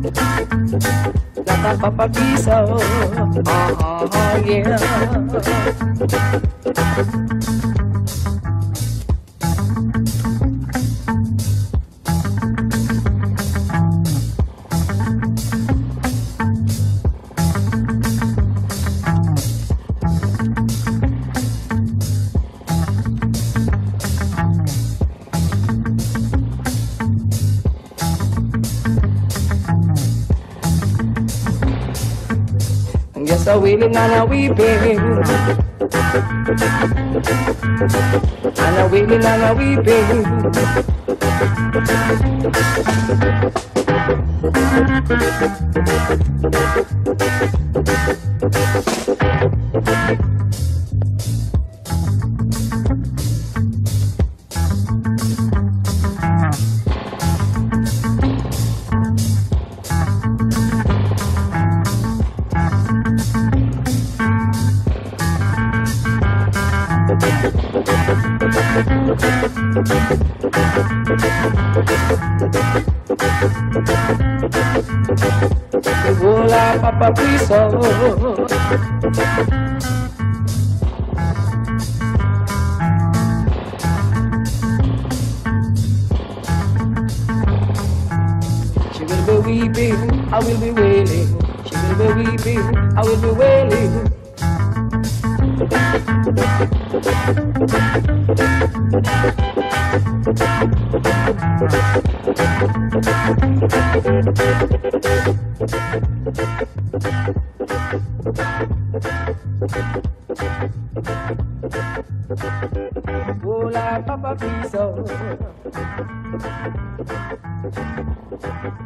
Got a papa piso, yeah. Just a wailing and a weeping, and a wailing and a weeping. Hola, Papa Piso. She will be weeping, I will be wailing. She will be weeping, I will be wailing. Hola, Papa Piso.